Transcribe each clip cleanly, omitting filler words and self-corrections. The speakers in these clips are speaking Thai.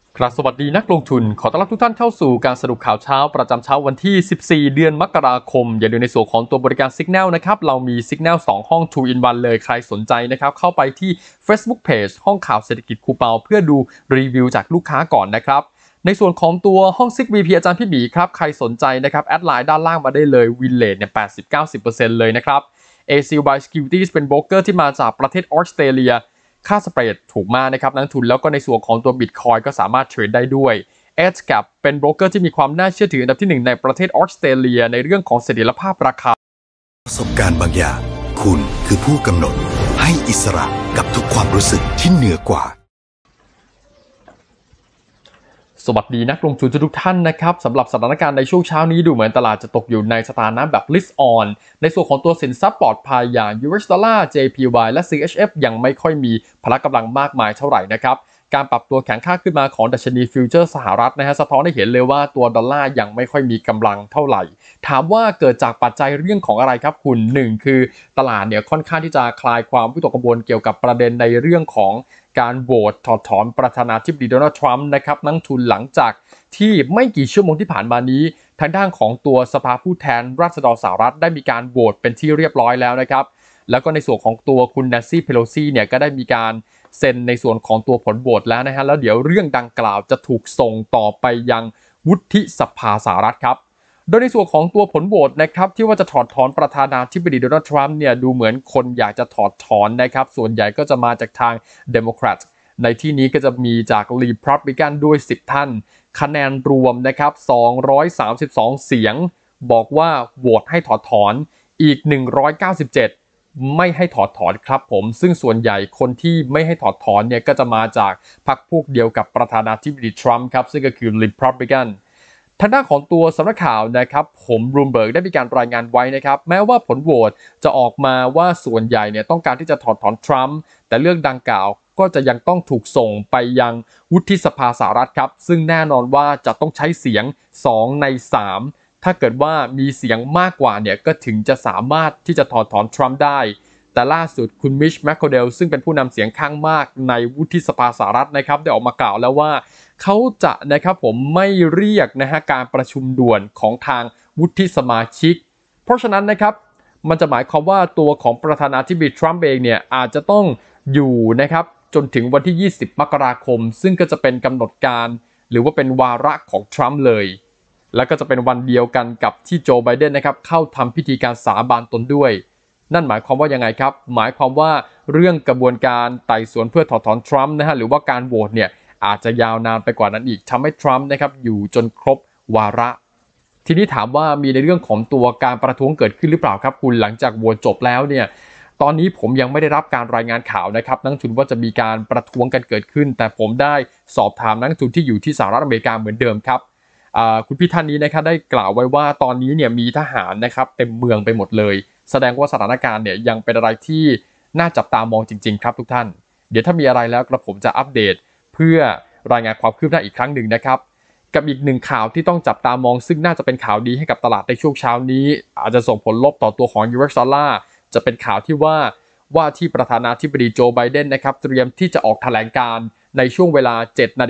ครับสวัสดีนักลงทุนขอต้อนรับทุกท่านเข้าสู่การสรุปข่าวเช้าประจำเช้าวันที่14เดือนมกราคมอย่าลืมในส่วนของตัวบริการ Signal นะครับเรามี Signal 2ห้อง 2 in 1เลยใครสนใจนะครับเข้าไปที่ Facebook Page ห้องข่าวเศรษฐกิจครูเปาเพื่อดูรีวิวจากลูกค้าก่อนนะครับในส่วนของตัวห้อง SIG VP อาจารย์พี่บีครับใครสนใจนะครับแอดไลน์ด้านล่างมาได้เลยวินเลทเนี่ย 80-90% เลยนะครับ ACL by Securities เป็นโบรกเกอร์ที่มาจากประเทศออสเตรเลียค่าสเปรดถูกมากนะครับนักทุนแล้วก็ในส่วนของตัว Bitcoin ก็สามารถเทรดได้ด้วย EdgeCap เป็นโบรกเกอร์ที่มีความน่าเชื่อถืออันดับที่1ในประเทศออสเตรเลียในเรื่องของเสถียรภาพราคาประสบการณ์บางอย่างคุณคือผู้กำหนดให้อิสระกับทุกความรู้สึกที่เหนือกว่าสวัสดีนักลงทุนทุกท่านนะครับสำหรับสถานการณ์ในช่วงเช้านี้ดูเหมือนตลาดจะตกอยู่ในสถานะแบบ risk on ในส่วนของตัวสินทรัพย์ปลอดภัยอย่าง US Dollar JPY และ CHF ยังไม่ค่อยมีพละกำลังมากมายเท่าไหร่นะครับการปรับตัวแข็งค่าขึ้นมาของดัชนีฟิวเจอร์สหรัฐนะฮะสะท้อนให้เห็นเลยว่าตัวดอลลาร์ยังไม่ค่อยมีกำลังเท่าไหร่ถามว่าเกิดจากปัจจัยเรื่องของอะไรครับคุณ1คือตลาดเนี่ยค่อนข้างที่จะคลายความวิตกกังวลเกี่ยวกับประเด็นในเรื่องของการโหวตถอดถอนประธานาธิบดีโดนัลด์ทรัมป์นะครับนักทุนหลังจากที่ไม่กี่ชั่วโมงที่ผ่านมานี้ทางด้านของตัวสภาผู้แทนราษฎรสหรัฐได้มีการโหวตเป็นที่เรียบร้อยแล้วนะครับแล้วก็ในส่วนของตัวคุณแนนซี่เพโลซีเนี่ยก็ได้มีการเซ็นในส่วนของตัวผลโหวตแล้วนะฮะแล้วเดี๋ยวเรื่องดังกล่าวจะถูกส่งต่อไปยังวุฒิสภาสหรัฐครับโดยในส่วนของตัวผลโหวตนะครับที่ว่าจะถอดถอนประธานาธิบดีโดนัลด์ทรัมป์เนี่ยดูเหมือนคนอยากจะถอดถอนนะครับส่วนใหญ่ก็จะมาจากทางเดโมแครตในที่นี้ก็จะมีจากรีพับลิกันด้วย10ท่านคะแนนรวมนะครับ232เสียงบอกว่าโหวตให้ถอดถอนอีก197ไม่ให้ถอดถอนครับผมซึ่งส่วนใหญ่คนที่ไม่ให้ถอดถอนเนี่ยก็จะมาจากพรรคพวกเดียวกับประธานาธิบดีทรัมป์ครับซึ่งก็คือ Republican ทางด้านของตัวสำนักข่าวนะครับผมบลูมเบิร์กได้มีการรายงานไว้นะครับแม้ว่าผลโหวตจะออกมาว่าส่วนใหญ่เนี่ยต้องการที่จะถอดถอนทรัมป์แต่เรื่องดังกล่าวก็จะยังต้องถูกส่งไปยังวุฒิสภาสหรัฐครับซึ่งแน่นอนว่าจะต้องใช้เสียง2ใน3ถ้าเกิดว่ามีเสียงมากกว่าเนี่ยก็ถึงจะสามารถที่จะถอดถอนทรัมป์ได้แต่ล่าสุดคุณมิชแมคโคเดลซึ่งเป็นผู้นำเสียงข้างมากในวุฒิสภาสหรัฐนะครับได้ออกมากล่าวแล้วว่าเขาจะนะครับผมไม่เรียกนะฮะการประชุมด่วนของทางวุฒิสมาชิกเพราะฉะนั้นนะครับมันจะหมายความว่าตัวของประธานาธิบดีทรัมป์เองเนี่ยอาจจะต้องอยู่นะครับจนถึงวันที่20มกราคมซึ่งก็จะเป็นกำหนดการหรือว่าเป็นวาระของทรัมป์เลยแล้วก็จะเป็นวันเดียวกันกับที่โจไบเดนนะครับเข้าทำพิธีการสาบานตนด้วยนั่นหมายความว่ายังไงครับหมายความว่าเรื่องกระบวนการไต่สวนเพื่อถอดถอนทรัมป์นะฮะหรือว่าการโหวตเนี่ยอาจจะยาวนานไปกว่านั้นอีกทำให้ทรัมป์นะครับอยู่จนครบวาระทีนี้ถามว่ามีในเรื่องของตัวการประท้วงเกิดขึ้นหรือเปล่าครับคุณหลังจากโหวตจบแล้วเนี่ยตอนนี้ผมยังไม่ได้รับการรายงานข่าวนะครับนักทุนว่าจะมีการประท้วงกันเกิดขึ้นแต่ผมได้สอบถามนักทุนที่อยู่ที่สหรัฐอเมริกาเหมือนเดิมครับคุณพี่ท่านนี้นะครับได้กล่าวไว้ว่าตอนนี้เนี่ยมีทหารนะครับเต็มเมืองไปหมดเลยแสดงว่าสถานการณ์เนี่ยยังเป็นอะไรที่น่าจับตามองจริงๆครับทุกท่านเดี๋ยวถ้ามีอะไรแล้วกระผมจะอัปเดตเพื่อรายงานความคืบหน้าอีกครั้งหนึ่งนะครับกับอีกหนึ่งข่าวที่ต้องจับตามองซึ่งน่าจะเป็นข่าวดีให้กับตลาดในช่วงเช้านี้อาจจะส่งผลลบต่อตัวของ US Dollar จะเป็นข่าวที่ว่าที่ประธานาธิบดีโจไบเดนนะครับเตรียมที่จะออกแถลงการในช่วงเวลา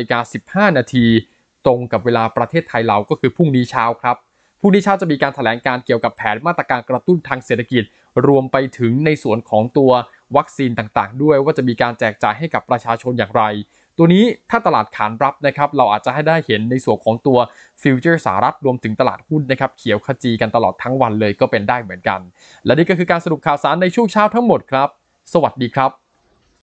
7:15 น.ตรงกับเวลาประเทศไทยเราก็คือพรุ่งนี้เช้าครับพรุ่งนี้เช้าจะมีการแถลงการเกี่ยวกับแผนมาตรการกระตุ้นทางเศรษฐกิจรวมไปถึงในส่วนของตัววัคซีนต่างๆด้วยว่าจะมีการแจกจ่ายให้กับประชาชนอย่างไรตัวนี้ถ้าตลาดขานรับนะครับเราอาจจะให้ได้เห็นในส่วนของตัวฟิวเจอร์สหรัฐรวมถึงตลาดหุ้นนะครับเขียวขจีกันตลอดทั้งวันเลยก็เป็นได้เหมือนกันและนี่ก็คือการสรุปข่าวสารในช่วงเช้าทั้งหมดครับสวัสดีครับ